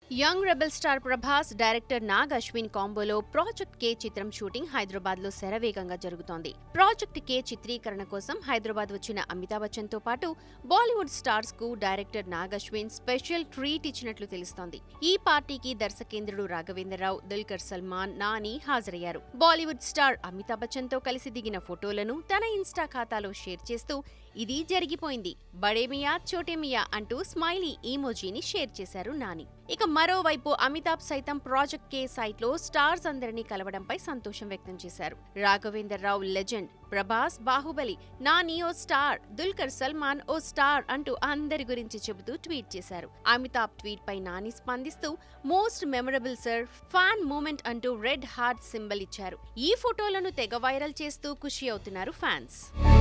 Young rebel star Prabhas, director Nag Ashwin కాంబోలో project K చిత్రం shooting Hyderabad లో శరవేగంగా జరుగుతోంది. ప్రాజెక్ట్ కే చిత్రీకరణ కోసం హైదరాబాద్ వచ్చిన అమితాబ్ బచ్చన్ తో పాటు బాలీవుడ్ స్టార్స్ కు director Nag Ashwin special treat ఇచ్చినట్లు తెలుస్తోంది. ఈ పార్టీకి దర్శకేంద్రుడు రాఘవేంద్రరావు, దుల్కర్ సల్మాన్, నాని హాజరయ్యారు. బాలీవుడ్ స్టార్ అమితాబ్ బచ్చన్ తో కలిసి దిగిన ఫోటోలను తన ఇన్స్టా ఖాతాలో షేర్ చేస్తూ ఇది జరిగిపోయింది, బడేమియా చోటేమియా అంటూ స్మైలీ ఈమోజీని షేర్ చేశారు నాని. ఇక మరోవైపు అమితాబ్ సైతం ప్రాజెక్ట్ కే సైట్ లో స్టార్స్ అందరినీ కలవడంపై సంతోషం వ్యక్తం చేశారు. రాఘవేంద్రరావు లెజెండ్, ప్రభాస్ బాహుబలి, నాని ఓ స్టార్, దుల్కర్ సల్మాన్ ఓ స్టార్ అంటూ అందరి గురించి చెబుతూ ట్వీట్ చేశారు. అమితాబ్ ట్వీట్ పై నాని స్పందిస్తూ most memorable sir, fan moment అంటూ రెడ్ హార్ట్ సింబల్ ఇచ్చారు. ఈ ఫోటోలను తెగ వైరల్ చేస్తూ ఖుషి అవుతున్నారు ఫ్యాన్స్.